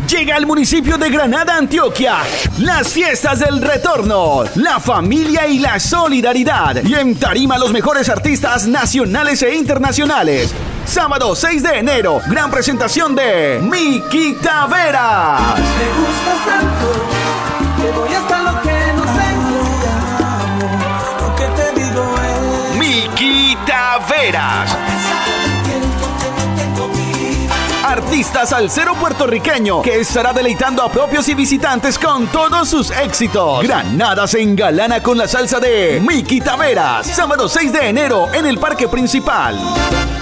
Llega al municipio de Granada, Antioquia, las fiestas del retorno, la familia y la solidaridad. Y en tarima los mejores artistas nacionales e internacionales. Sábado 6 de enero, gran presentación de Miki Taveras. Me gustas tanto, que voy hasta lo que no tengo. Lo que te digo es Miki Taveras. Artista salsero puertorriqueño que estará deleitando a propios y visitantes con todos sus éxitos. Granada se engalana con la salsa de Miki Taveras. Sábado 6 de enero en el Parque Principal.